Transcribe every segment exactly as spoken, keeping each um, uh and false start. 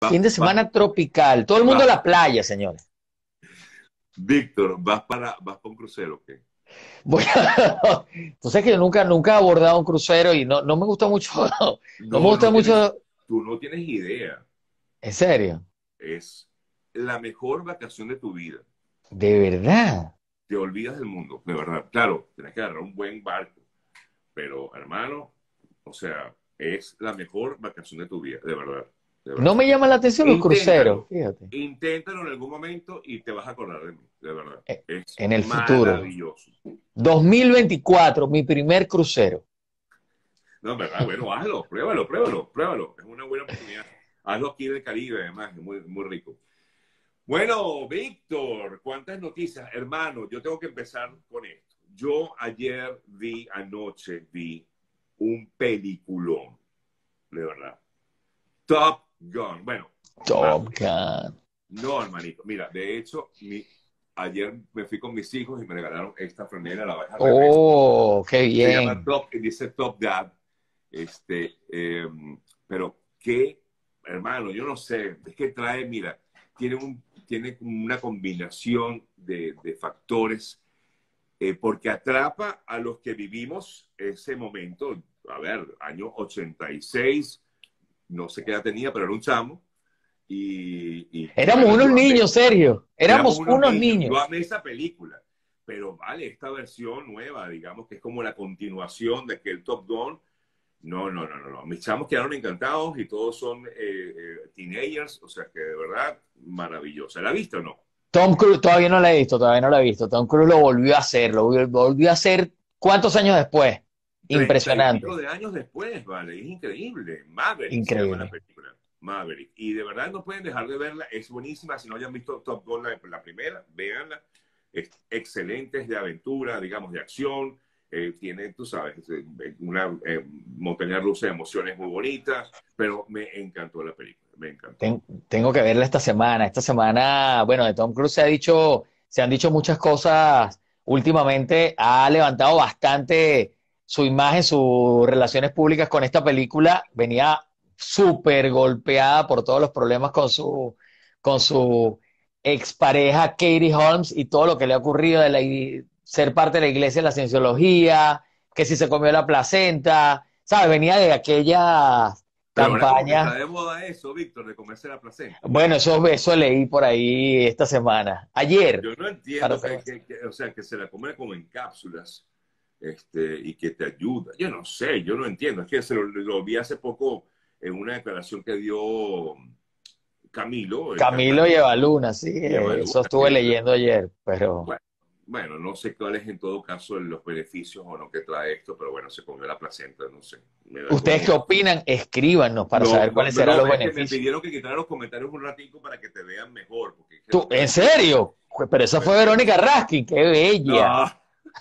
Fin Vas, de vas, semana tropical. Todo el mundo a vas, la playa, señores. Víctor, vas para, vas para un crucero, ¿ok? Voy a... Tú sabes que yo nunca, nunca he abordado un crucero y no, no me gusta mucho. No me No, gusta no tienes, mucho. tú no tienes idea. En serio. Es la mejor vacación de tu vida. De verdad. Te olvidas del mundo, de verdad. Claro, tienes que agarrar un buen barco, pero hermano, o sea, es la mejor vacación de tu vida, de verdad, de No verdad. me llaman la atención los cruceros, Inténtalo, fíjate. inténtalo en algún momento y te vas a acordar de mí, de verdad. Eh, Es En el futuro. maravilloso. dos mil veinticuatro, mi primer crucero. No, en verdad, bueno, hazlo, pruébalo, pruébalo, pruébalo. Es una buena oportunidad. Hazlo aquí en el Caribe, además, es muy, muy rico. Bueno, Víctor, ¿cuántas noticias? Hermano, yo tengo que empezar con esto. Yo ayer vi, anoche vi un peliculón, de verdad. Top Gun. Bueno, Top Maverick. Gun. No, hermanito. Mira, de hecho, mi, ayer me fui con mis hijos y me regalaron esta franela, la baja al revés. Oh, qué Se llama bien. Top, dice Top Dad. Este, eh, pero qué, hermano, yo no sé, es que trae, mira, tiene, un, tiene una combinación de, de factores, eh, porque atrapa a los que vivimos ese momento, a ver, año ochenta y seis, no sé qué edad tenía, pero era un chamo, y, y Éramos bueno, unos yo amé, niños, Sergio. éramos Éramos unos unos niños, yo niños. amé esa película, pero vale, esta versión nueva, digamos que es como la continuación de que el Top Gun. No, no, no, no, no. Mis chamos quedaron encantados y todos son eh, eh, teenagers, o sea que de verdad maravillosa. ¿La has visto o no? Tom Cruise, todavía no la he visto, todavía no la he visto. Tom Cruise lo volvió a hacer, lo volvió volvió a hacer. ¿Cuántos años después? Treinta y pico Impresionante, de años después, vale, es increíble. Maverick se llama la increíble. película. Maverick. Y de verdad no pueden dejar de verla, es buenísima. Si no hayan visto Top Gun, la, la primera, véanla. Es excelente, es de aventura, digamos, de acción. Eh, tiene, tú sabes, una eh, montaña rusa de emociones muy bonita, pero me encantó la película, me encantó. Ten- tengo que verla esta semana. Esta semana, bueno, de Tom Cruise se ha dicho, se han dicho muchas cosas últimamente. Ha levantado bastante su imagen, sus relaciones públicas con esta película. Venía súper golpeada por todos los problemas con su, con su expareja Katie Holmes y todo lo que le ha ocurrido de la, ser parte de la iglesia de la cienciología, que si se comió la placenta, ¿sabes? Venía de aquella Pero ahora como que está campaña. de moda eso, Víctor, de comerse la placenta. Bueno, eso, eso leí por ahí esta semana. Ayer, Yo no para entiendo ser que, más. que, que, o sea, que se la come como en cápsulas, este, y que te ayuda. Yo no sé, yo no entiendo. Es que se lo, lo vi hace poco en una declaración que dio Camilo, el Camilo cantante, Llevaluna, sí, y Evalúa, eso estuve que, leyendo ayer, pero bueno, bueno, no sé cuáles en todo caso los beneficios o no que trae esto, pero bueno, se comió la placenta, no sé. Me da ¿ustedes qué como... opinan? Escríbanos para No, saber no, cuáles serán no, los es que me beneficios. pidieron que quitara los comentarios un ratico para que te vean mejor, porque es que ¿Tú, lo que en ves tú. serio? Pero esa fue Bueno, Verónica Raskin, qué bella. no,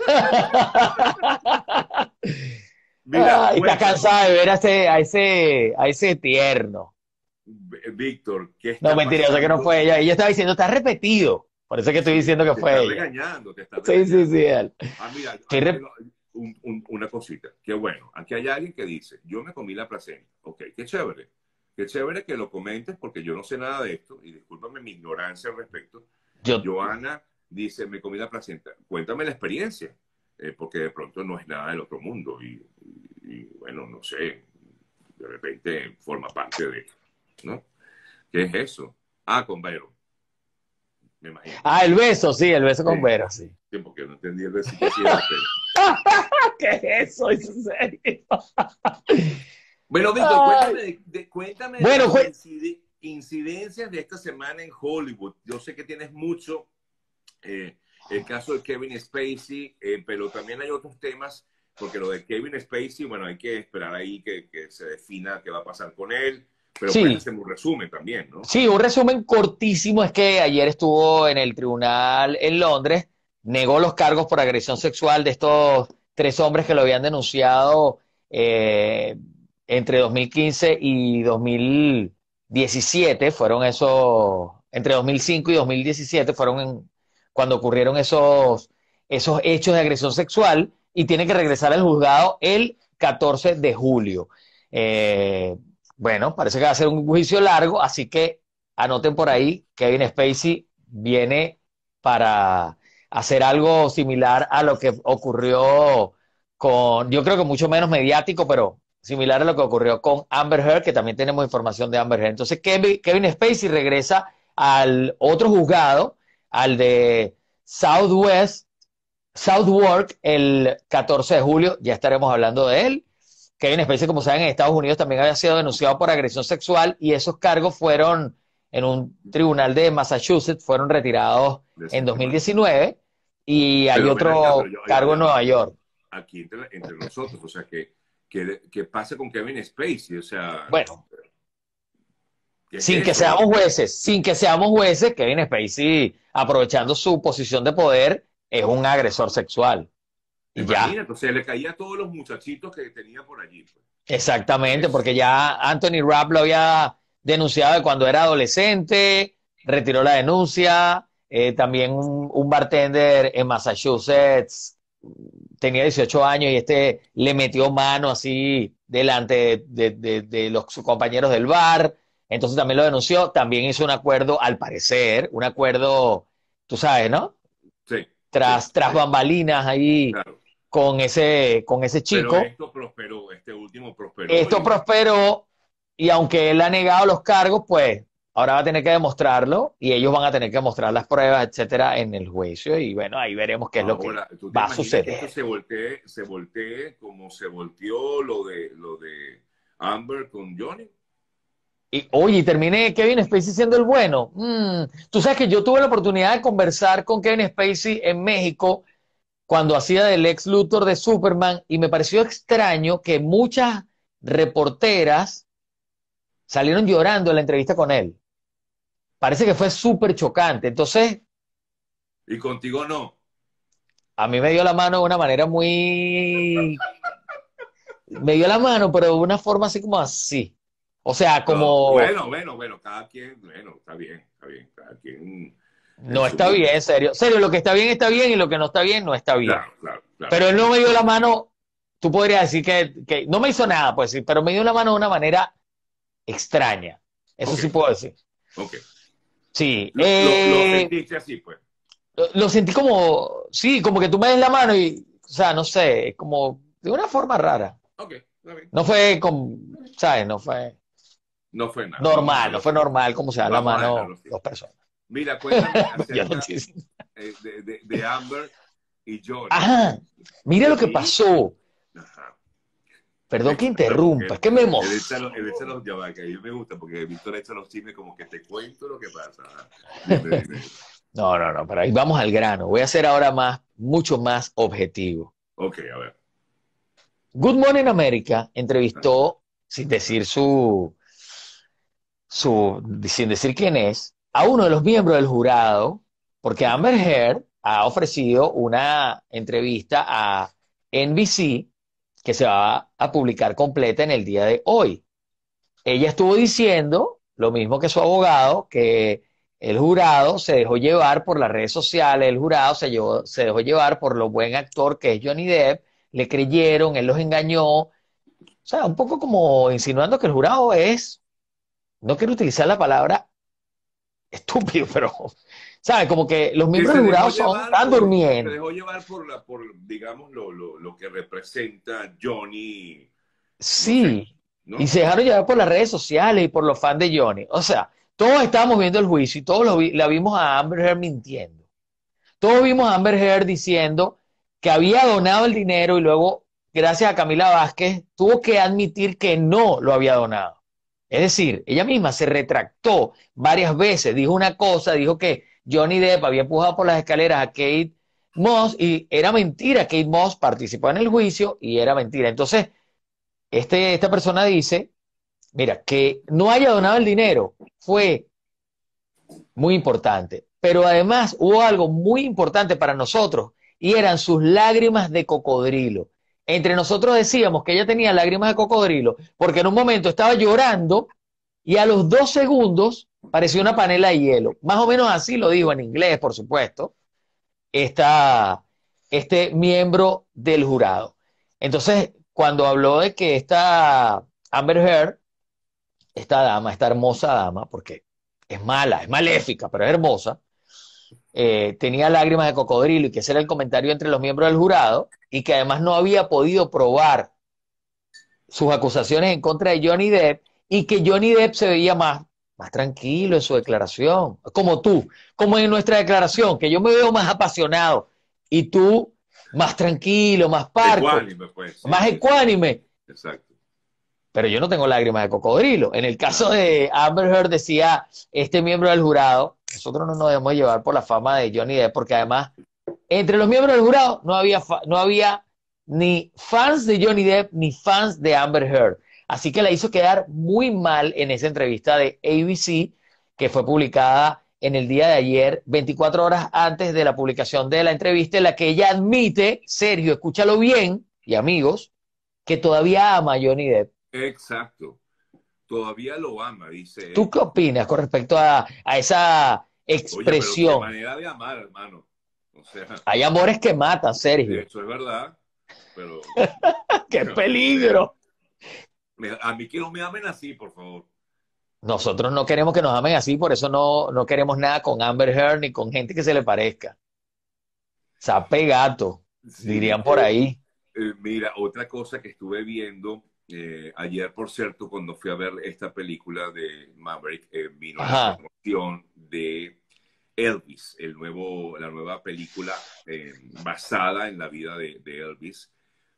mira, Ay, está cuéntame, cansada de ver a ese, a ese, a ese tierno. Víctor, ¿qué No, está mentira, yo sé que no pasando? fue ella. Ella estaba diciendo, está repetido. Por eso es que estoy Sí, diciendo que te está fue ella. regañando, te está Sí, sí, regañando. sí. Él. Ah, mira, Estoy aquí re- tengo un- un- una cosita. Qué bueno. Aquí hay alguien que dice, yo me comí la placenta. Ok, qué chévere. Qué chévere que lo comentes porque yo no sé nada de esto y discúlpame mi ignorancia al respecto. Yo, Joana dice, me comí la placenta. Cuéntame la experiencia, eh, porque de pronto no es nada del otro mundo y, y- y, bueno, no sé, de repente forma parte de, ¿no? ¿Qué es eso? Ah, con Vero, me imagino. ah, el beso, sí, el beso con Sí, Vero, sí. sí, porque no entendí el besito así de la pena. ¿Qué es eso? ¿Es en serio? Bueno, Víctor, Ay. cuéntame de, de- cuéntame de Bueno, las fue, incide- incidencias de esta semana en Hollywood. Yo sé que tienes mucho, eh, el caso de Kevin Spacey, eh, pero también hay otros temas, porque lo de Kevin Spacey, bueno, hay que esperar ahí que, que se defina qué va a pasar con él, pero puedes sí, hacerme un resumen también, ¿no? sí, un resumen cortísimo es que ayer estuvo en el tribunal en Londres, negó los cargos por agresión sexual de estos tres hombres que lo habían denunciado eh, entre dos mil quince y dos mil diecisiete, fueron esos, entre dos mil cinco y dos mil diecisiete fueron en- cuando ocurrieron esos, esos hechos de agresión sexual y tiene que regresar al juzgado el catorce de julio. Eh, bueno, parece que va a ser un juicio largo, así que anoten por ahí, Kevin Spacey viene para hacer algo similar a lo que ocurrió con, yo creo que mucho menos mediático, pero similar a lo que ocurrió con Amber Heard, que también tenemos información de Amber Heard. Entonces Kevin, Kevin Spacey regresa al otro juzgado, al de Southwest, Southwark, el catorce de julio, ya estaremos hablando de él. Kevin Spacey, como saben, en Estados Unidos también había sido denunciado por agresión sexual y esos cargos fueron en un tribunal de Massachusetts, fueron retirados en Desestimado. dos mil diecinueve y hay Pero ven acá, pero otro yo, ya, cargo en ya va. Nueva York. Aquí entre, entre nosotros, o sea, que, que, que pasa con Kevin Spacey, o sea, Bueno, ¿qué es sin que eso? seamos jueces, sin que seamos jueces, Kevin Spacey, aprovechando su posición de poder, es un agresor sexual. Y ya, Imagínate, o sea, le caía a todos los muchachitos que tenía por allí. Pues. exactamente, Es, porque ya Anthony Rapp lo había denunciado de cuando era adolescente, retiró la denuncia. Eh, también un, un bartender en Massachusetts tenía dieciocho años y este le metió mano así delante de, de, de, de los sus compañeros del bar. Entonces también lo denunció. También hizo un acuerdo, al parecer, un acuerdo, tú sabes, ¿no? sí, sí, Tras, tras sí, bambalinas ahí claro. con ese, con ese Pero chico. esto prosperó, este último prosperó Esto y prosperó y aunque él ha negado los cargos, pues ahora va a tener que demostrarlo y ellos van a tener que mostrar las pruebas, etcétera, en el juicio y bueno, ahí veremos qué es lo que ahora, ¿tú te va a imaginas que esto suceder. se voltee, se voltee como se volteó lo de, lo de Amber con Johnny? Y oye, terminé Kevin Spacey siendo el bueno. Mm, tú sabes que yo tuve la oportunidad de conversar con Kevin Spacey en México cuando hacía del ex Luthor de Superman y me pareció extraño que muchas reporteras salieron llorando en la entrevista con él. Parece que fue súper chocante. Entonces, Y contigo no. a mí me dio la mano de una manera muy... Me dio la mano, pero de una forma así como así. O sea, No, como... bueno, bueno, bueno, cada quien, bueno, está bien, está bien, cada quien en No su está mundo. bien, serio. Serio, lo que está bien está bien y lo que no está bien no está bien. Claro, claro, claro. Pero él no me dio la mano, tú podrías decir que, que no me hizo nada, pues sí, pero me dio la mano de una manera extraña. Eso Ok, sí puedo decir. ok. Sí, Lo, lo, lo eh, sentiste así, pues. lo, lo sentí como, sí, como que tú me des la mano y, o sea, no sé, como de una forma rara. Ok, está bien. No fue como, ¿sabes? No fue No fue nada, vamos a normal, no dejarlo fue así. normal como se da la Vamos a dejarlo mano así. dos personas. Mira, cuéntame Yo no acerca estoy diciendo- eh, de, de, de Amber y Johnny. Ajá, mira De lo que mí, pasó. ajá. Perdón que Échalo, porque interrumpa, es él, que me él echa emociono. los, él echa los, ya va, que a mí me gusta, porque Víctor echa los chismes como que te cuento lo que pasa. Ajá. Dime, dime, dime. No, no, no, pero ahí vamos al grano. Voy a ser ahora más, mucho más objetivo. Ok, a ver. Good Morning America Ajá. entrevistó, sin decir su, su, sin decir quién es, a uno de los miembros del jurado, porque Ajá. Amber Heard ha ofrecido una entrevista a N B C que se va a publicar completa en el día de hoy. Ella estuvo diciendo lo mismo que su abogado, que el jurado se dejó llevar por las redes sociales, el jurado se, llevó, se dejó llevar por lo buen actor que es Johnny Depp, le creyeron, él los engañó, o sea, un poco como insinuando que el jurado es, no quiero utilizar la palabra estúpido, pero, ¿sabes? Como que los Que miembros se del dejó jurado son, llevar están por, se durmiendo. dejó llevar por la, por, digamos, lo, lo, lo que representa Johnny, no sé, Sí, y ¿no? se dejaron llevar por las redes sociales y por los fans de Johnny. O sea, todos estábamos viendo el juicio y todos lo vi, la vimos a Amber Heard mintiendo. Todos vimos a Amber Heard diciendo que había donado el dinero y luego, gracias a Camila Vázquez, tuvo que admitir que no lo había donado. Es decir, ella misma se retractó varias veces, dijo una cosa, dijo que Johnny Depp había empujado por las escaleras a Kate Moss y era mentira, Kate Moss participó en el juicio y era mentira. Entonces, este, esta persona dice, mira, que no haya donado el dinero fue muy importante. Pero además hubo algo muy importante para nosotros y eran sus lágrimas de cocodrilo. Entre nosotros decíamos que ella tenía lágrimas de cocodrilo porque en un momento estaba llorando y a los dos segundos parecía una panela de hielo. Más o menos así lo dijo en inglés, por supuesto, esta, este miembro del jurado. Entonces, cuando habló de que esta Amber Heard esta dama, esta hermosa dama, porque es mala, es maléfica, pero es hermosa, eh, tenía lágrimas de cocodrilo y que ese era el comentario entre los miembros del jurado y que además no había podido probar sus acusaciones en contra de Johnny Depp y que Johnny Depp se veía más, más tranquilo en su declaración, como tú, como en nuestra declaración, que yo me veo más apasionado y tú más tranquilo, más parco, Ecuánime, pues, sí, más sí, sí. ecuánime. Exacto. Pero yo no tengo lágrimas de cocodrilo. En el caso Claro. de Amber Heard decía este miembro del jurado, nosotros no nos debemos llevar por la fama de Johnny Depp, porque además entre los miembros del jurado no había, no había ni fans de Johnny Depp ni fans de Amber Heard. Así que la hizo quedar muy mal en esa entrevista de A B C que fue publicada en el día de ayer, veinticuatro horas antes de la publicación de la entrevista, en la que ella admite, Sergio, escúchalo bien, y amigos, que todavía ama a Johnny Depp. Exacto. Todavía lo ama, dice ¿Tú él. qué opinas con respecto a, a esa Oye, pero qué expresión? manera de amar, hermano. O sea, Hay amores que matan, Sergio. eso es verdad, pero, ¡Qué o sea, peligro! me- a mí que no me amen así, por favor. Nosotros no queremos que nos amen así, por eso no, no queremos nada con Amber Heard ni con gente que se le parezca. Sape gato, Sí, dirían por eh, ahí. eh, mira, otra cosa que estuve viendo eh, ayer, por cierto, cuando fui a ver esta película de Maverick, eh, vino la Ajá. promoción de Elvis, el nuevo, la nueva película eh, basada en la vida de, de Elvis.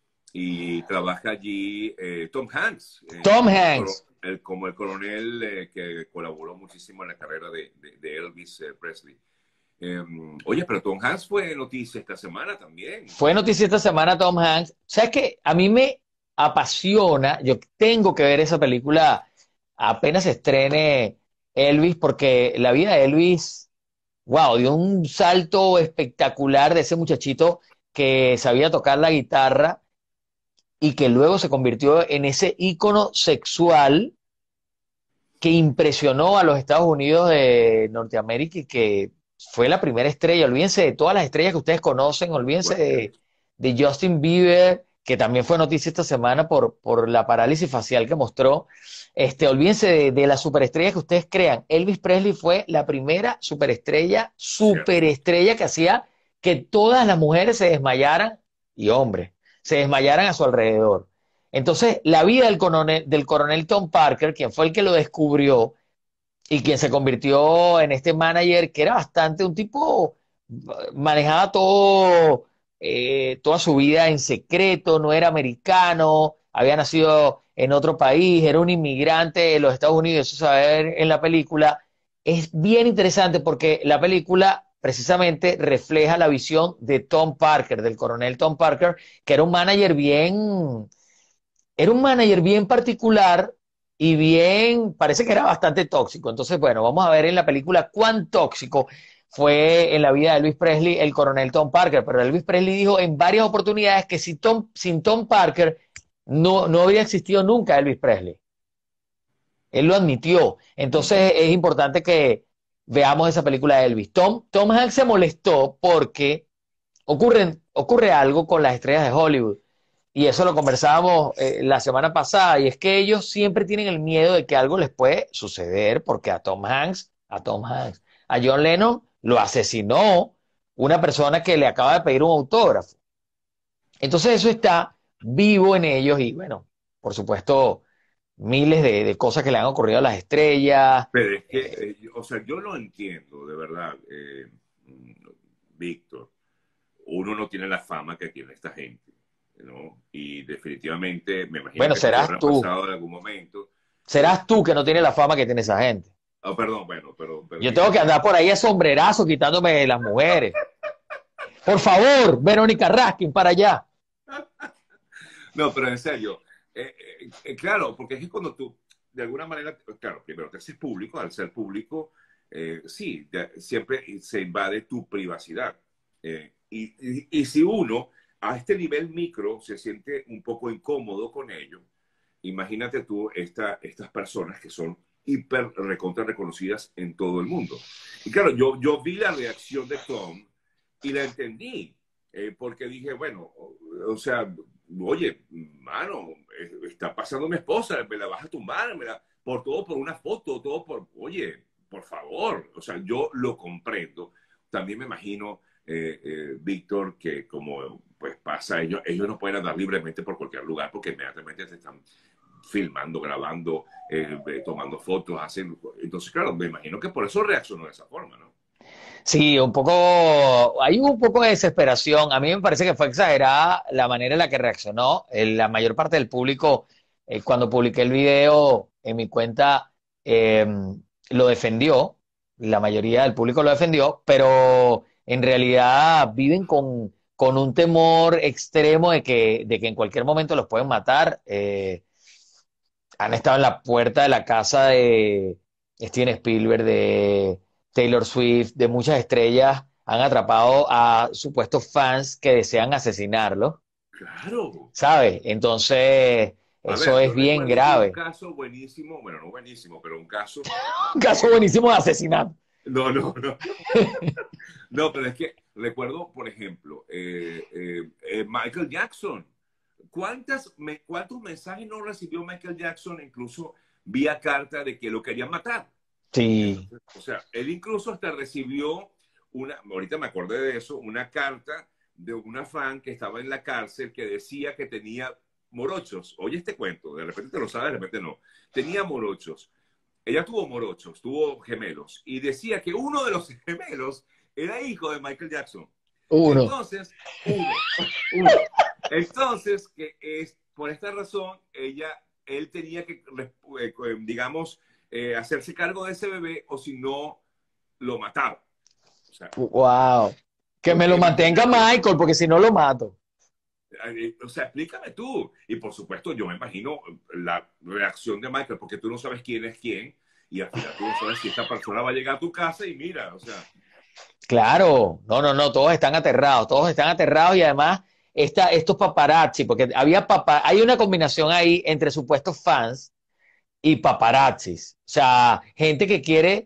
Y trabaja allí eh, Tom Hanks, eh, Tom como, el, coro- Hanks. el- como el coronel eh, que colaboró muchísimo en la carrera de, de- de Elvis eh, Presley. Eh, oye, pero Tom Hanks fue noticia esta semana también. Fue noticia esta semana Tom Hanks. ¿Sabes qué? A mí me apasiona, yo tengo que ver esa película apenas se estrene Elvis, porque la vida de Elvis, wow, dio un salto espectacular de ese muchachito que sabía tocar la guitarra y que luego se convirtió en ese ícono sexual que impresionó a los Estados Unidos de Norteamérica y que fue la primera estrella. Olvídense de todas las estrellas que ustedes conocen, olvídense Bueno, de, de Justin Bieber, que también fue noticia esta semana por, por la parálisis facial que mostró. Este, olvídense de, de las superestrellas que ustedes crean. Elvis Presley fue la primera superestrella, cierto. superestrella que hacía que todas las mujeres se desmayaran, y hombres, se desmayaran a su alrededor. Entonces, la vida del coronel, del coronel Tom Parker, quien fue el que lo descubrió y quien se convirtió en este manager, que era bastante un tipo, manejaba todo, eh, toda su vida en secreto, no era americano, había nacido en otro país, era un inmigrante de los Estados Unidos, eso se va a ver en la película. Es bien interesante porque la película precisamente refleja la visión de Tom Parker, del coronel Tom Parker, que era un manager bien era un manager bien particular y bien, parece que era bastante tóxico. Entonces, bueno, vamos a ver en la película cuán tóxico fue en la vida de Elvis Presley el coronel Tom Parker. Pero Elvis Presley dijo en varias oportunidades que si Tom, sin Tom Parker no, no habría existido nunca Elvis Presley. Él lo admitió. Ujú. Entonces es importante que veamos esa película de Elvis. Tom, Tom Hanks se molestó porque ocurre, ocurre algo con las estrellas de Hollywood. Y eso lo conversábamos eh, la semana pasada, y es que ellos siempre tienen el miedo de que algo les puede suceder, porque a Tom Hanks, a Tom Hanks, a John Lennon lo asesinó una persona que le acaba de pedir un autógrafo. Entonces eso está vivo en ellos y bueno, por supuesto, miles de, de cosas que le han ocurrido a las estrellas. Pero es que, Eh, eh, o sea, yo lo entiendo, de verdad, eh, mm, Víctor. Uno no tiene la fama que tiene esta gente, ¿no? Y definitivamente, me imagino bueno, que a ti te serás habrá tú, pasado en algún momento. serás tú que Este, no tienes la fama que tiene esa gente. oh, perdón, bueno, pero Yo tengo que permíteme. andar por ahí a sombrerazo quitándome de las mujeres. Por favor, Verónica Raskin, para allá. No, pero en serio, eh, eh, eh, claro, porque es que cuando tú, de alguna manera, claro, primero te haces público, al ser público, eh, sí, de- siempre se invade tu privacidad. Eh, y, y- y si uno a este nivel micro se siente un poco incómodo con ello, imagínate tú esta, estas personas que son hiper recontra reconocidas en todo el mundo. Y claro, yo, yo vi la reacción de Tom y la entendí, eh, porque dije, bueno, o, o sea, oye, mano, eh, está pasando mi esposa, me la vas a tumbar, me la... por todo por una foto, todo por, oye, por favor, o sea, yo lo comprendo. También me imagino, eh, eh, Víctor, que como pues pasa, ellos, ellos no pueden andar libremente por cualquier lugar porque inmediatamente te están filmando, grabando, eh, eh, tomando fotos, hacen... Entonces, claro, me imagino que por eso reaccionó de esa forma, ¿no? Sí, un poco, hay un poco de desesperación. A mí me parece que fue exagerada la manera en la que reaccionó. Eh, La mayor parte del público, eh, cuando publiqué el video en mi cuenta, eh, lo defendió. La mayoría del público lo defendió, pero en realidad viven con, con un temor extremo de que, de que en cualquier momento los pueden matar. Eh, han estado en la puerta de la casa de Steven Spielberg, de Taylor Swift, de muchas estrellas, han atrapado a supuestos fans que desean asesinarlo, Claro. ¿sabes? Entonces, A eso ver, es yo bien recuerdo un grave. caso buenísimo, bueno, no buenísimo, pero un caso Un caso que... buenísimo de asesinato. No, no, no. No, pero es que recuerdo, por ejemplo, eh, eh, eh, Michael Jackson. ¿Cuántas, me, ¿Cuántos mensajes no recibió Michael Jackson incluso vía carta de que lo querían matar? Sí, Entonces, o sea, él incluso hasta recibió una, ahorita me acordé de eso, una carta de una fan que estaba en la cárcel que decía que tenía morochos. Oye este cuento, de repente te lo sabes, de repente no. Tenía morochos. Ella tuvo morochos, tuvo gemelos, y decía que uno de los gemelos era hijo de Michael Jackson. uno. Entonces, uno, uno. Entonces, que es por esta razón, ella, él tenía que, eh, digamos, eh, hacerse cargo de ese bebé o si no, lo mataba. O sea, Wow. Que me porque lo mantenga imagínate, Michael, porque si no lo mato. eh, o sea, explícame tú. Y por supuesto, yo me imagino la reacción de Michael, porque tú no sabes quién es quién, y al final tú no sabes si esta persona va a llegar a tu casa y mira, o sea, Claro, no, no, no, todos están aterrados, todos están aterrados y además esta, estos paparazzi, porque había papa, hay una combinación ahí entre supuestos fans y paparazzis, o sea, gente que quiere,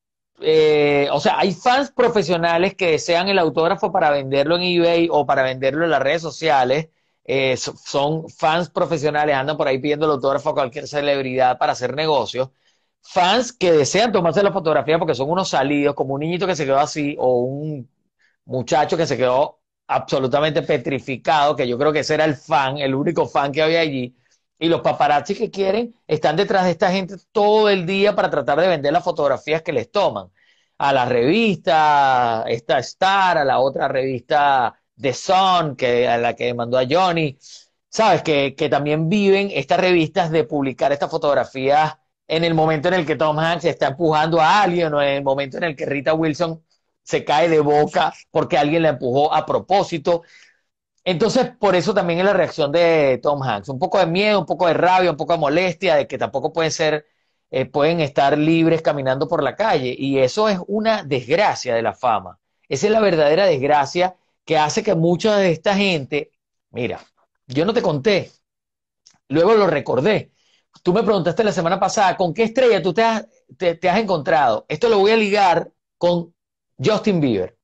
eh, o sea, hay fans profesionales que desean el autógrafo para venderlo en eBay o para venderlo en las redes sociales, eh, so- son fans profesionales, andan por ahí pidiendo el autógrafo a cualquier celebridad para hacer negocios, fans que desean tomarse la fotografía porque son unos salidos, como un niñito que se quedó así o un muchacho que se quedó absolutamente petrificado, que yo creo que ese era el fan, el único fan que había allí. Y los paparazzi que quieren están detrás de esta gente todo el día para tratar de vender las fotografías que les toman. A la revista, esta Star, a la otra revista The Sun, que, a la que mandó a Johnny. Sabes que, que también viven estas revistas de publicar estas fotografías en el momento en el que Tom Hanks está empujando a alguien o en el momento en el que Rita Wilson se cae de boca porque alguien la empujó a propósito. Entonces, por eso también es la reacción de Tom Hanks. Un poco de miedo, un poco de rabia, un poco de molestia, de que tampoco pueden ser, eh, pueden estar libres caminando por la calle. Y eso es una desgracia de la fama. Esa es la verdadera desgracia que hace que mucha de esta gente, mira, yo no te conté, luego lo recordé. Tú me preguntaste la semana pasada, ¿con qué estrella tú te has, te, te has encontrado? Esto lo voy a ligar con Justin Bieber.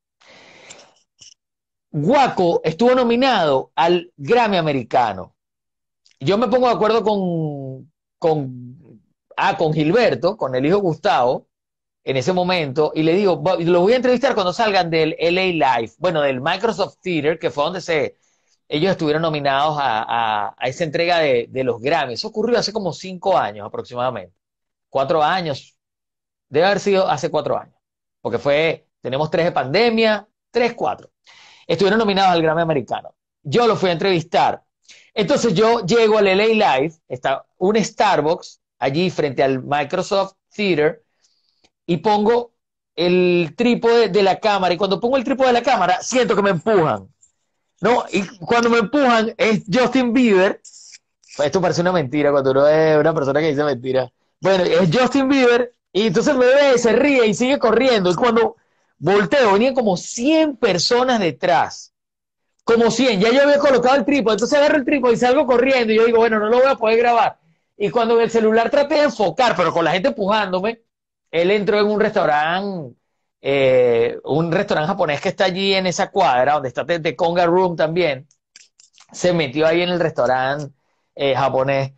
Guaco estuvo nominado al Grammy americano. Yo me pongo de acuerdo con, con, ah, con Gilberto, con el hijo Gustavo, en ese momento, y le digo, los voy a entrevistar cuando salgan del L A Live, bueno, del Microsoft Theater, que fue donde se, ellos estuvieron nominados a, a, a esa entrega de, de, los Grammys. Eso ocurrió hace como cinco años aproximadamente. Cuatro años. Debe haber sido hace cuatro años. Porque fue, tenemos tres de pandemia, tres, cuatro. Estuvieron nominados al Grammy americano. Yo lo fui a entrevistar. Entonces yo llego al L A Live, está un Starbucks allí frente al Microsoft Theater y pongo el trípode de la cámara y cuando pongo el trípode de la cámara siento que me empujan. ¿No? Y cuando me empujan es Justin Bieber. Esto parece una mentira cuando uno es una persona que dice mentira. Bueno, es Justin Bieber y entonces me ve, se ríe y sigue corriendo. Y cuando volteo, venían como cien personas detrás. Como cien, ya yo había colocado el trípode, entonces agarro el trípode y salgo corriendo y yo digo, bueno, no lo voy a poder grabar. Y cuando en el celular traté de enfocar, pero con la gente empujándome, él entró en un restaurante, eh, un restaurante japonés que está allí en esa cuadra, donde está The Conga Room también, se metió ahí en el restaurante eh, japonés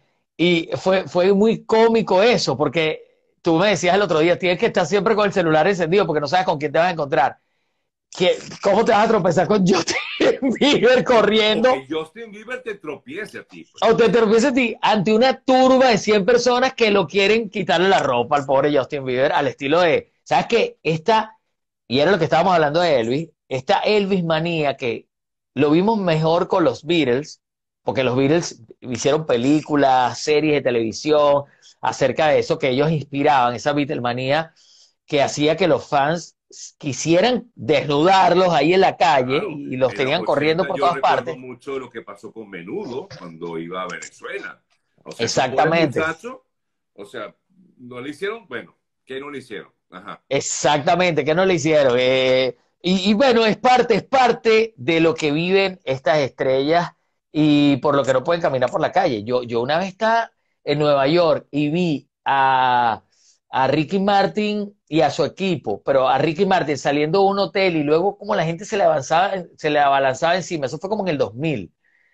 Y fue, fue muy cómico eso, porque tú me decías el otro día, tienes que estar siempre con el celular encendido porque no sabes con quién te vas a encontrar. ¿Qué, ¿Cómo te vas a tropezar con Justin Bieber O, o corriendo? que Justin Bieber te tropiece a ti, pues. O te tropiezas a ti ante una turba de cien personas que lo quieren quitarle la ropa al pobre Justin Bieber al estilo de, ¿sabes qué? Esta, y era lo que estábamos hablando de Elvis, esta Elvis manía que lo vimos mejor con los Beatles, porque los Beatles hicieron películas, series de televisión acerca de eso que ellos inspiraban, esa Beatlemanía que hacía que los fans quisieran desnudarlos ahí en la calle Claro, y los en los tenían corriendo ochenta por yo todas recuerdo partes. mucho lo que pasó con Menudo cuando iba a Venezuela. O sea, esos pobres Exactamente. muchachos, o sea, no le hicieron, bueno, ¿qué no le hicieron? Ajá, Exactamente, que no le hicieron. Eh, y, y bueno, es parte, es parte de lo que viven estas estrellas y por lo que no pueden caminar por la calle. Yo, yo una vez estaba en Nueva York y vi a, a Ricky Martin y a su equipo, pero a Ricky Martin saliendo de un hotel y luego como la gente se le avanzaba, se le abalanzaba encima. Eso fue como en el dos mil.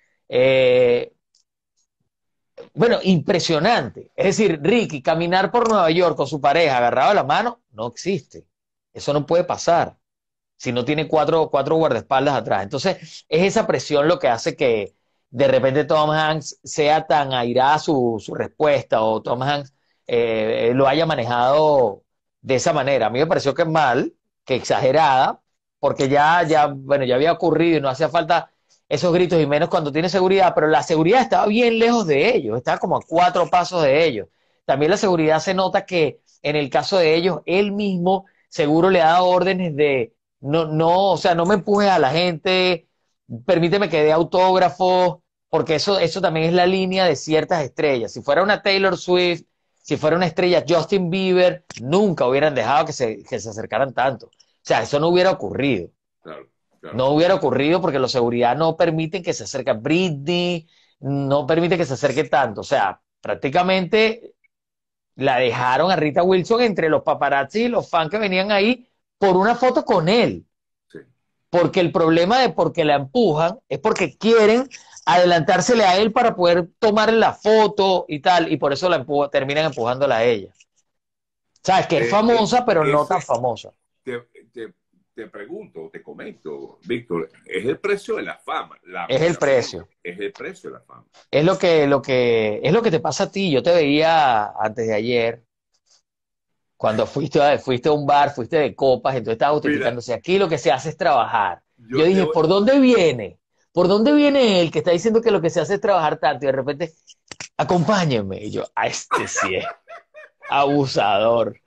Eh, bueno, impresionante. Es decir, Ricky, caminar por Nueva York con su pareja agarrado de la mano, no existe. Eso no puede pasar si no tiene cuatro, cuatro guardaespaldas atrás. Entonces, es esa presión lo que hace que de repente Tom Hanks sea tan airada su, su respuesta o Tom Hanks eh, lo haya manejado de esa manera. A mí me pareció que es mal, que exagerada, porque ya, ya, bueno, ya había ocurrido y no hacía falta esos gritos y menos cuando tiene seguridad, pero la seguridad estaba bien lejos de ellos, estaba como a cuatro pasos de ellos. También la seguridad se nota que en el caso de ellos, él mismo seguro le ha dado órdenes de no, no, o sea, no me empujes a la gente, permíteme que dé autógrafos, porque eso, eso también es la línea de ciertas estrellas. Si fuera una Taylor Swift, si fuera una estrella Justin Bieber, nunca hubieran dejado que se, que se acercaran tanto. O sea, eso no hubiera ocurrido. claro, claro. No hubiera ocurrido porque los seguridad no permiten que se acerque Britney, no permite que se acerque tanto. O sea, prácticamente la dejaron a Rita Wilson entre los paparazzi y los fans que venían ahí por una foto con él. Sí. Porque el problema de por qué la empujan es porque quieren adelantársele a él para poder tomarle la foto y tal, y por eso la empuja, terminan empujándola a ella. Sabes que es Eh, eh, famosa, pero no tan ese, famosa. te, te, te pregunto, te comento, Víctor, es el precio de la fama, Es el lamentablemente, precio. es el precio de la fama. Es lo que, lo que, es lo que te pasa a ti. Yo te veía antes de ayer, cuando fuiste a, fuiste a un bar, fuiste de copas, entonces estabas Mira, justificándose. Aquí lo que se hace es trabajar. Yo yo te dije, voy, ¿por dónde viene? ¿Por dónde viene él que está diciendo que lo que se hace es trabajar tanto? Y de repente, acompáñenme. Y yo, a este sí es abusador,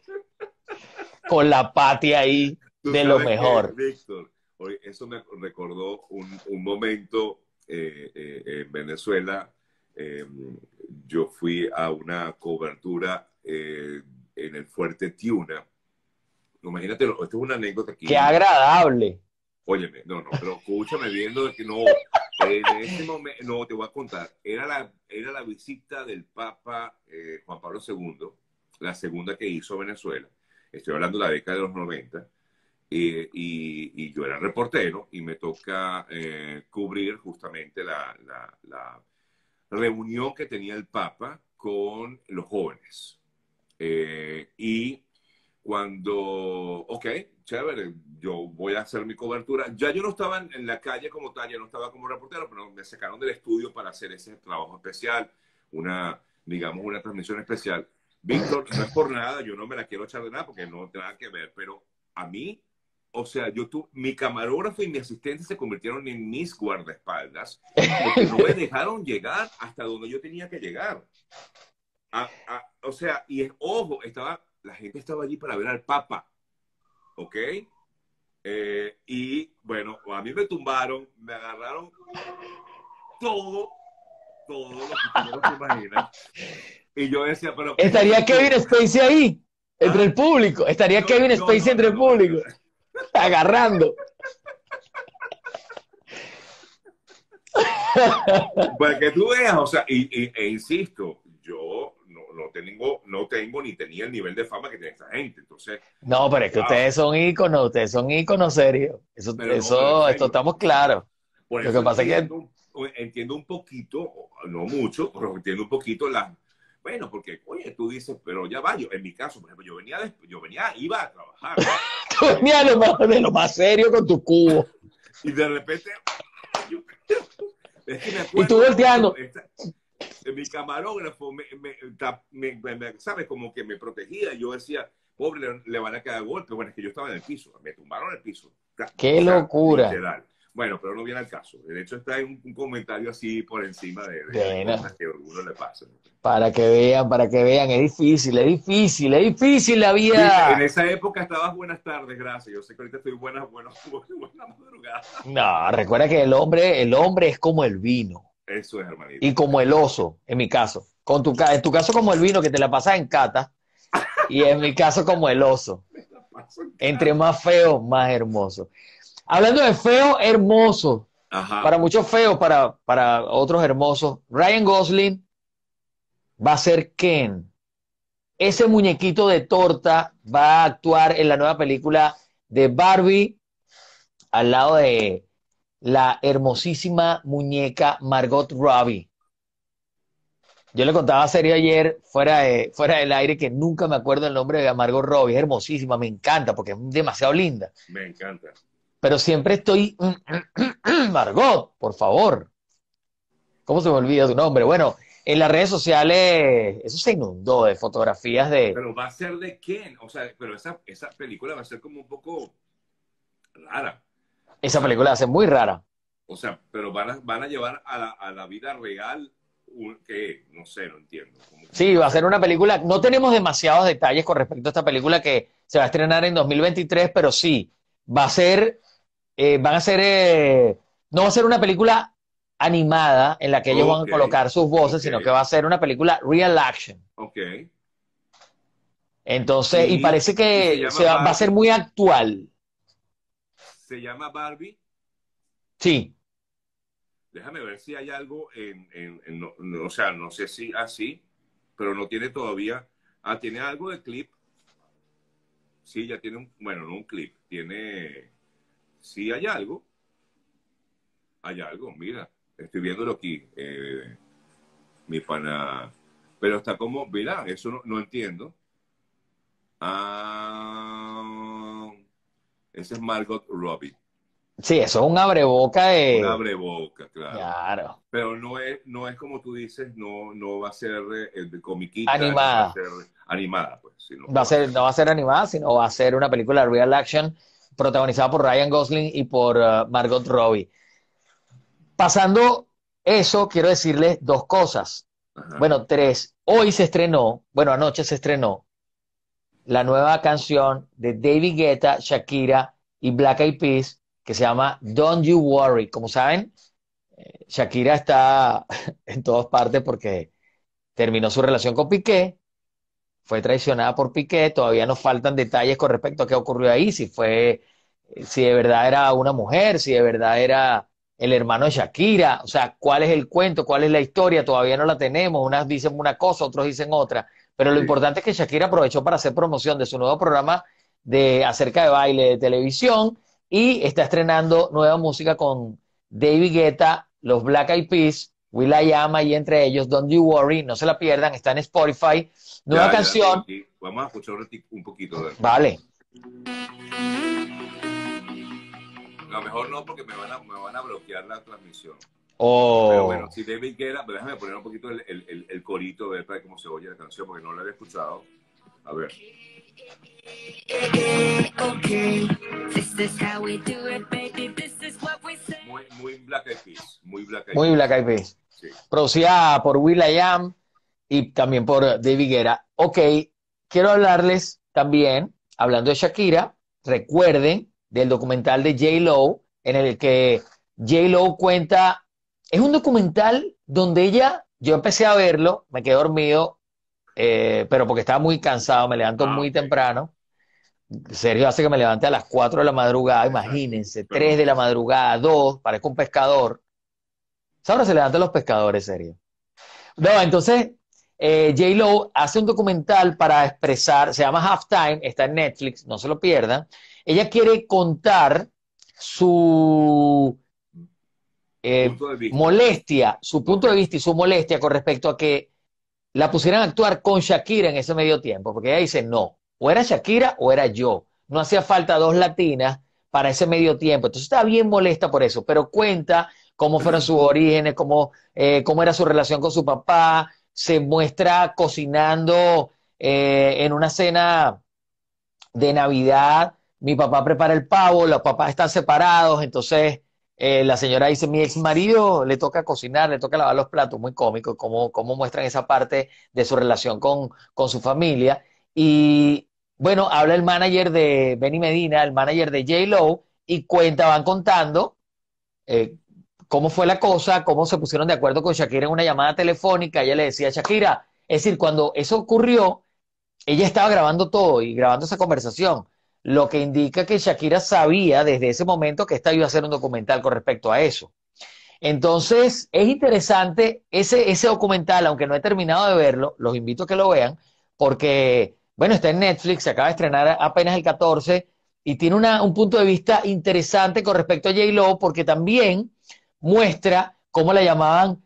con la patia ahí tú de lo sabes que, mejor. Víctor, hoy eso me recordó un, un momento eh, eh, en Venezuela. Eh, yo fui a una cobertura eh, en el Fuerte Tiuna. Imagínate, esto es una anécdota Qué aquí. agradable. Óyeme, no, no, pero escúchame viendo de que no, en ese momento, no, te voy a contar, era la, era la visita del Papa eh, Juan Pablo segundo, la segunda que hizo Venezuela, estoy hablando de la década de los noventa, eh, y, y yo era reportero y me toca eh, cubrir justamente la, la, la reunión que tenía el Papa con los jóvenes. Eh, y cuando, ok, chévere, yo voy a hacer mi cobertura. Ya yo no estaba en, en la calle como tal, ya no estaba como reportero, pero me sacaron del estudio para hacer ese trabajo especial, una, digamos, una transmisión especial. Víctor, no es por nada, yo no me la quiero echar de nada porque no tiene nada que ver, pero a mí, o sea, yo tu, mi camarógrafo y mi asistente se convirtieron en mis guardaespaldas porque no me dejaron llegar hasta donde yo tenía que llegar. A, a, o sea, y es, ojo, estaba, la gente estaba allí para ver al Papa, ¿ok? Eh, y bueno, a mí me tumbaron, me agarraron todo, todo lo que tú no te imaginas. Y yo decía, pero ¿qué es Estaría esto? Kevin Spacey ahí, entre ¿Ah? el público. Estaría No, Kevin no, Spacey no, entre no, el no, no. público, agarrando. Para que tú veas, o sea, y, y, e insisto, yo no, no, tengo, no tengo ni tenía el nivel de fama que tiene esta gente. Entonces, No, pero es que wow, ustedes son íconos, ustedes son íconos serios. Eso, pero no, pero en eso, esto serio. estamos claros. Por Lo eso que pasa es que entiendo, entiendo un poquito, no mucho, pero entiendo un poquito las, Bueno, porque, oye, tú dices, pero ya va, yo, en mi caso, por ejemplo, yo venía, de, yo venía, iba a trabajar. Tú venías lo mejor de lo más serio con tu cubo. Y de repente, yo, es que me Y tú acuerdo mucho, volteando. esta, mi camarógrafo, me, me, me, me, ¿sabes? Como que me protegía. Yo decía, pobre, le, le van a quedar golpes. Bueno, es que yo estaba en el piso, me tumbaron el piso. ¡Qué O sea, locura! literal. Bueno, pero no viene al caso. De hecho, está en un, un comentario así por encima de, de, de Bueno, cosas que a uno le pasan. para que vean, para que vean, es difícil, es difícil, es difícil la Sí, en vida. esa época estabas buenas tardes, gracias. Yo sé que ahorita estoy buenas, buenas, buenas madrugadas. No, recuerda que el hombre, el hombre es como el vino Eso es, hermanito. y como el oso, en mi caso. Con tu, ca- en tu caso como el vino que te la pasas en cata y en mi caso como el oso. Me la paso en Entre casa. más feo, más hermoso. Hablando de feo, hermoso. Ajá. Para muchos feos, para, para otros hermosos. Ryan Gosling va a ser Ken. Ese muñequito de torta va a actuar en la nueva película de Barbie al lado de la hermosísima muñeca Margot Robbie. Yo le contaba a Serio ayer, fuera, de, fuera del aire, que nunca me acuerdo el nombre de Margot Robbie. Es hermosísima, me encanta porque es demasiado linda. Me encanta. Pero siempre estoy, Margot, por favor. ¿Cómo se me olvida tu nombre? Bueno, en las redes sociales, eso se inundó de fotografías de... Pero va a ser de Ken. O sea, pero esa, esa película va a ser como un poco rara. O Esa sea, película hace muy rara. o sea, pero van a, van a llevar a la, a la vida real un, que no sé, no entiendo. ¿Cómo, cómo Sí, va va a a ser ser? una película. No tenemos demasiados detalles con respecto a esta película que se va a estrenar en dos mil veintitrés, pero sí, va a ser, eh, van a ser, eh, no va a ser una película animada en la que ellos van a Ok, colocar sus voces, ok, sino que va a ser una película real action. ok. Entonces, y Y, parece y se que llama se va, va a ser Barbie. muy actual. Se llama Barbie. Sí, Déjame ver si hay algo en, en, en no, no, o sea, no sé si así, pero no tiene todavía. Ah, tiene algo de clip. Sí, ya tiene un, bueno, no un clip, tiene, sí hay algo, hay algo, mira, estoy viéndolo aquí, eh, mi pana, pero está como, mira, eso no, no entiendo. Ah, ese es Margot Robbie, sí, eso es un abreboca un de... abreboca, claro. Claro, Pero no es, no es como tú dices, no, no va a ser eh, de comiquita, ni va a animada. ser animada, pues, sino que Va a va a ser, ser. no va a ser animada, sino va a ser una película real action protagonizada por Ryan Gosling y por uh, Margot Robbie. Pasando eso, quiero decirles dos cosas. Ajá. Bueno, tres. Hoy se estrenó, bueno, anoche se estrenó la nueva canción de David Guetta, Shakira y Black Eyed Peas que se llama Don't You Worry. Como saben, Shakira está en todas partes porque terminó su relación con Piqué, fue traicionada por Piqué, todavía nos faltan detalles con respecto a qué ocurrió ahí, si fue, si de verdad era una mujer, si de verdad era el hermano de Shakira, o sea, cuál es el cuento, cuál es la historia, todavía no la tenemos, unas dicen una cosa, otros dicen otra, pero lo Sí, importante es que Shakira aprovechó para hacer promoción de su nuevo programa de acerca de baile de televisión y está estrenando nueva música con David Guetta, los Black Eyed Peas, will.i.am y entre ellos Don't You Worry, no se la pierdan, está en Spotify. Nueva ya, ya la tengo canción, aquí. Vamos a escuchar un, rati- un poquito de. vale. A lo mejor no, porque me van a, me van a bloquear la transmisión. Pero bueno, Oh, si David Guetta, pues déjame poner un poquito el, el, el, el corito, ver para cómo se oye la canción, porque no la había escuchado. A ver. Okay, this is how we do it, baby. This is what we say. Muy, muy Black Eyed Peas. Muy Black Eyed muy Peas. Black Eyed Peas. Sí. Producida por will.i.am y también por David Guetta. Ok, quiero hablarles también, hablando de Shakira, recuerden del documental de J-Lo, en el que J-Lo cuenta, es un documental donde ella, yo empecé a verlo, me quedé dormido, eh, pero porque estaba muy cansado, me levanto Ah, muy ok. temprano. Sergio hace que me levante a las cuatro de la madrugada, Exacto. imagínense, tres Perdón. de la madrugada, dos, parezco un pescador. ¿Sabes? Ahora se levantan los pescadores, Sergio. No, entonces eh, J-Lo hace un documental para expresar, se llama Halftime, está en Netflix, no se lo pierdan. Ella quiere contar su eh, Punto de vista. molestia, su punto Ok. de vista y su molestia con respecto a que la pusieran a actuar con Shakira en ese medio tiempo, porque ella dice, no, o era Shakira o era yo. No hacía falta dos latinas para ese medio tiempo. Entonces está bien molesta por eso, pero cuenta cómo fueron sus orígenes, cómo, eh, cómo era su relación con su papá, se muestra cocinando eh, en una cena de Navidad, mi papá prepara el pavo, los papás están separados, entonces eh, la señora dice, mi ex marido le toca cocinar, le toca lavar los platos, muy cómico, cómo, cómo muestran esa parte de su relación con, con su familia. Y bueno, habla el manager de Benny Medina, el manager de J-Lo, y cuenta, van contando eh, cómo fue la cosa, cómo se pusieron de acuerdo con Shakira en una llamada telefónica. Ella le decía a Shakira, es decir, cuando eso ocurrió, ella estaba grabando todo y grabando esa conversación, lo que indica que Shakira sabía desde ese momento que esta iba a hacer un documental con respecto a eso. Entonces, es interesante ese, ese documental, aunque no he terminado de verlo, los invito a que lo vean, porque, bueno, está en Netflix, se acaba de estrenar apenas el catorce y tiene una, un punto de vista interesante con respecto a J-Lo, porque también muestra cómo la llamaban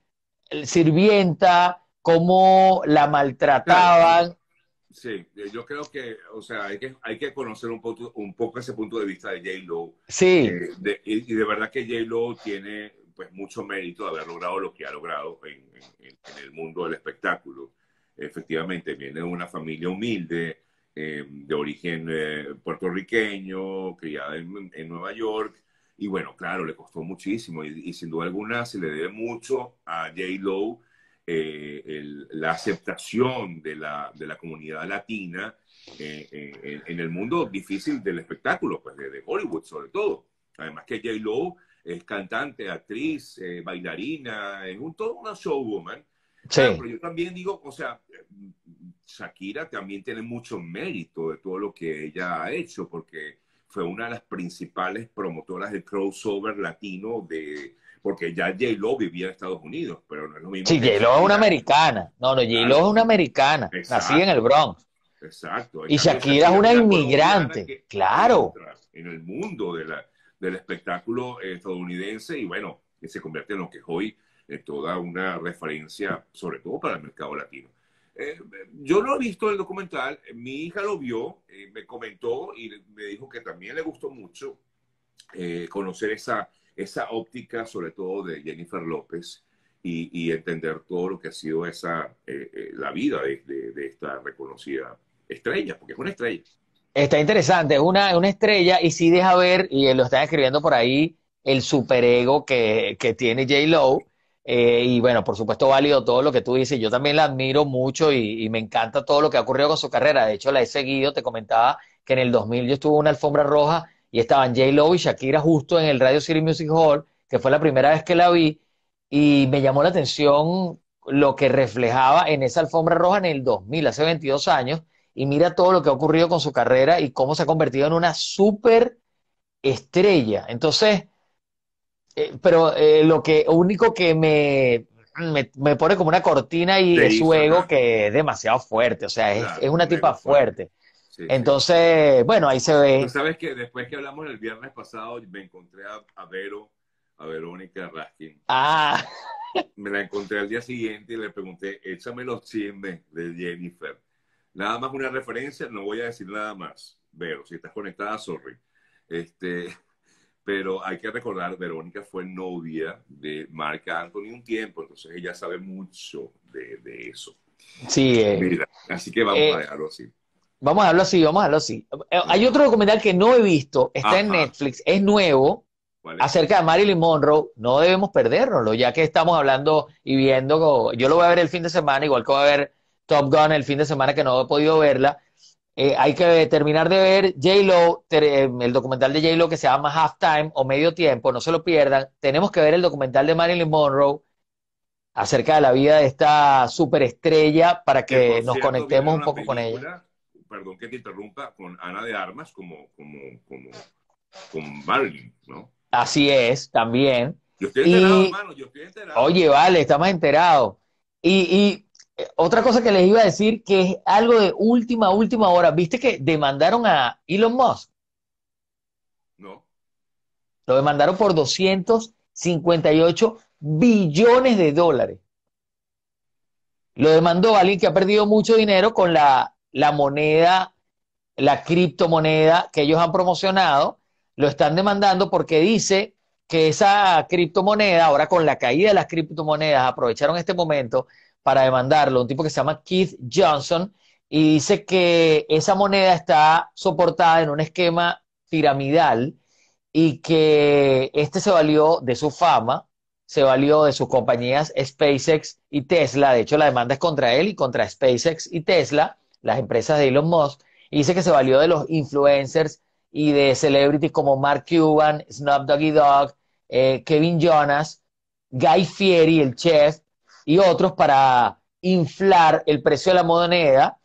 sirvienta, cómo la Claro, eh, maltrataban. sí, eh, yo creo que, o sea, hay que, hay que conocer un poco, un poco ese punto de vista de J-Lo. Sí, Eh, de- y, y de verdad que J-Lo tiene pues mucho mérito de haber logrado lo que ha logrado en, en- en el mundo del espectáculo. Efectivamente, viene de una familia humilde, eh, de origen eh, puertorriqueño, criada en, en Nueva York. Y bueno, claro, le costó muchísimo y, y sin duda alguna se le debe mucho a J-Lo eh, el- la aceptación de la, de la comunidad latina eh, eh, en el mundo difícil del espectáculo, pues de, de Hollywood sobre todo. Además que J-Lo es cantante, actriz, eh, bailarina, es un, todo una showwoman. Claro, sí. pero yo también digo, o sea, Shakira también tiene mucho mérito de todo lo que ella ha hecho, porque fue una de las principales promotoras del crossover latino de, porque ya J-Lo vivía en Estados Unidos, pero no es lo mismo Sí, que J-Lo es una Shakira. americana. No, no, J-Lo es Claro, una americana, nacida en el exacto, Bronx. exacto. En Y cambio, Shakira es Shakira es una una colombiana inmigrante, que claro. entra en el mundo de la, del espectáculo eh, estadounidense y bueno, que se convierte en lo que es hoy eh, toda una referencia, sobre todo para el mercado latino. Eh, yo no he visto el documental, mi hija lo vio, eh, me comentó y me dijo que también le gustó mucho eh, conocer esa, esa óptica, sobre todo de Jennifer López, y, y entender todo lo que ha sido esa, eh, eh, la vida de, de, de esta reconocida estrella, porque es una estrella. Está interesante, es una, una estrella y sí deja ver, y lo están escribiendo por ahí, el superego que, que tiene J-Lo. Eh, y bueno, por supuesto, válido todo lo que tú dices. Yo también la admiro mucho y, y me encanta todo lo que ha ocurrido con su carrera. De hecho, la he seguido. Te comentaba que en el dos mil yo estuve en una alfombra roja y estaban J-Lo y Shakira justo en el Radio City Music Hall, que fue la primera vez que la vi. Y me llamó la atención lo que reflejaba en esa alfombra roja en el dos mil, hace veintidós años, y mira todo lo que ha ocurrido con su carrera y cómo se ha convertido en una súper estrella. Entonces, eh, pero eh, lo que único que me, me, me pone como una cortina y Te es su hizo, ego ajá, que es demasiado fuerte, o sea, es, es claro, una un ego tipa fuerte. fuerte. Sí, sí. Entonces, bueno, ahí se Tú ve. sabes que después que hablamos el viernes pasado, me encontré a, a Vero, a Verónica Raskin. Ah, Me la encontré al día siguiente y le pregunté, échame los chismes de Jennifer. Nada más una referencia, no voy a decir nada más. Vero, si estás conectada, sorry. Este, pero hay que recordar, Verónica fue novia de Marc Anthony un tiempo, entonces ella sabe mucho de, de eso. sí, eh, Mira, así que vamos a eh, dejarlo así. vamos a hablarlo así, vamos a hablarlo así. Eh, Hay Ajá. otro documental que no he visto, está en Ajá. Netflix, es nuevo, ¿Cuál es? acerca de Marilyn Monroe. No debemos perdérnoslo, ya que estamos hablando y viendo. Yo lo voy a ver el fin de semana, igual que voy a ver Top Gun el fin de semana que no he podido verla. Eh, hay que terminar de ver J-Lo, eh, el documental de J-Lo que se llama Halftime o Medio Tiempo, no se lo pierdan. Tenemos que ver el documental de Marilyn Monroe acerca de la vida de esta superestrella para Que que por nos cierto viene conectemos un una poco con ella. película, perdón que te interrumpa, con Ana de Armas como, como, como, como Marilyn, ¿no? Así es, también. Yo estoy enterado, Y hermano, yo estoy enterado. oye, vale, estamos enterados. Y, y eh, otra cosa que les iba a decir, que es algo de última, última hora. ¿Viste que demandaron a Elon Musk? No, Lo demandaron por doscientos cincuenta y ocho billones de dólares. Lo demandó alguien que ha perdido mucho dinero con la, la moneda, la criptomoneda que ellos han promocionado. Lo están demandando porque dice que esa criptomoneda, ahora con la caída de las criptomonedas, aprovecharon este momento para demandarlo. Un tipo que se llama Keith Johnson y dice que esa moneda está soportada en un esquema piramidal y que este se valió de su fama, se valió de sus compañías SpaceX y Tesla. De hecho, la demanda es contra él y contra SpaceX y Tesla, las empresas de Elon Musk. Y dice que se valió de los influencers y de celebrities como Mark Cuban, Snoop Doggy Dogg, eh, Kevin Jonas, Guy Fieri, el chef, y otros para inflar el precio de la moneda.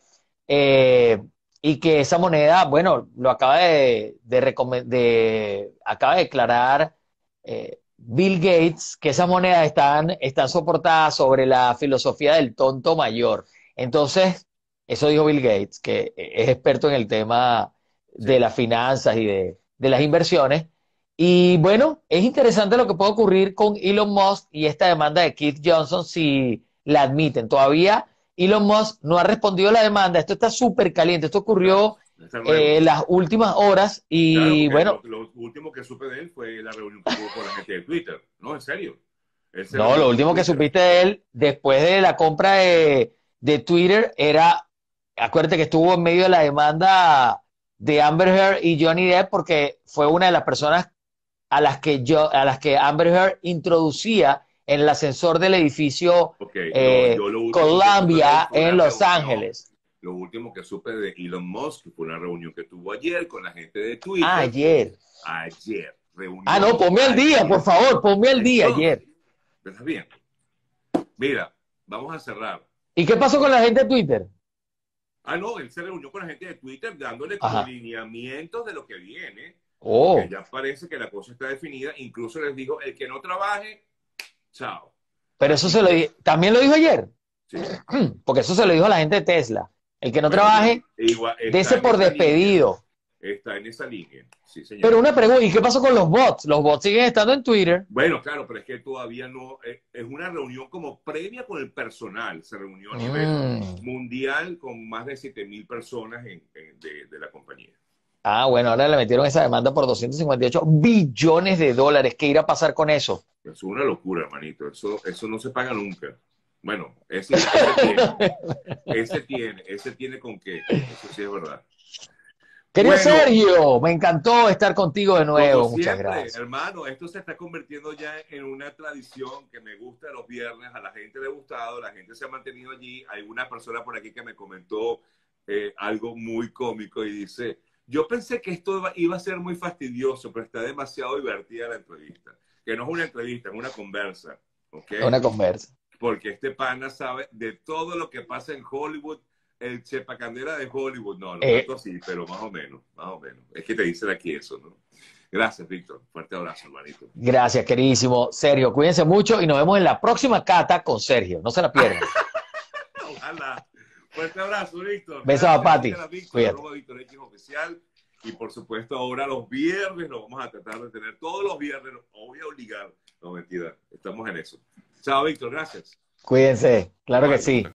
Eh, y que esa moneda, bueno, lo acaba de, de, recome- de- acaba de declarar eh, Bill Gates, que esas monedas están, están soportadas sobre la filosofía del tonto mayor. Entonces, eso dijo Bill Gates, que es experto en el tema de Sí. las finanzas y de, de las inversiones. Y bueno, es interesante lo que puede ocurrir con Elon Musk y esta demanda de Keith Johnson si la admiten. Todavía Elon Musk no ha respondido a la demanda. Esto está súper caliente. Esto Claro, ocurrió está eh, nuevo. en las últimas horas Claro, y porque lo, bueno, lo último que supe de él fue la reunión que tuvo con la gente de Twitter. No, en serio. Él se no, reunió lo con último que Twitter. supiste de él después de la compra de, de Twitter era, acuérdate que estuvo en medio de la demanda de Amber Heard y Johnny Depp porque fue una de las personas a las que yo, a las que Amber Heard introducía en el ascensor del edificio Ok, no, eh, yo lo último que supe de él Columbia fue una en Los reunión. Ángeles. Lo último que supe de Elon Musk fue una reunión que tuvo ayer con la gente de Ah, Twitter. ayer. Ayer. Ah, no, Reunión ponme al día, por ayer. favor, ponme al día Entonces, ayer. ¿estás bien? Mira, vamos a cerrar. ¿Y qué pasó con la gente de Twitter? Ah, no, él se reunió con la gente de Twitter dándole como Ajá. lineamientos de lo que viene, porque Oh, ya parece que la cosa está definida. Incluso les dijo, el que no trabaje, chao. pero eso Así se lo que, di- también lo dijo ayer, sí. porque eso se lo dijo a la gente de Tesla. El que no Bueno, yo, trabaje, igual, está dese en por esa línea. despedido. Está en esa línea. Sí, Pero señor. una pregunta, ¿y qué pasó con los bots? Los bots siguen estando en Twitter. Bueno, claro, pero es que todavía no, es, es una reunión como previa con el personal. Se reunió a nivel Mm. mundial con más de siete mil personas en, en- de, de la compañía. Ah, bueno, ahora le metieron esa demanda por doscientos cincuenta y ocho billones de dólares. ¿Qué irá a pasar con eso? Eso es una locura, hermanito. Eso, eso no se paga nunca. Bueno, ese, ese tiene, ese tiene, ese tiene con qué. Eso sí es verdad. Querido Bueno, Sergio, me encantó estar contigo de como nuevo. Muchas siempre, gracias. hermano, esto se está convirtiendo ya en una tradición que me gusta los viernes, a la gente le ha gustado, la gente se ha mantenido allí. Hay una persona por aquí que me comentó eh, algo muy cómico y dice, yo pensé que esto iba, iba a ser muy fastidioso, pero está demasiado divertida la entrevista. Que no es una entrevista, es una conversa, ¿ok? Es una conversa. Porque este pana sabe de todo lo que pasa en Hollywood, el chepacandera de Hollywood, no, no Eh, tanto así, pero más o menos, más o menos. Es que te dicen aquí eso, ¿no? Gracias, Víctor. Fuerte abrazo, hermanito. gracias, queridísimo Sergio. Cuídense mucho y nos vemos en la próxima cata con Sergio. No se la pierdan. Ojalá. Fuerte abrazo, Víctor. Besos a Gracias. Pati. Sigan a Víctor, Cuídate. arroba Víctor X oficial. Y por supuesto, ahora los viernes lo vamos a tratar de tener todos los viernes. Os voy a obligar. No, mentira. Estamos en eso. Chao, Víctor. Gracias. Cuídense. Claro que Bye. sí.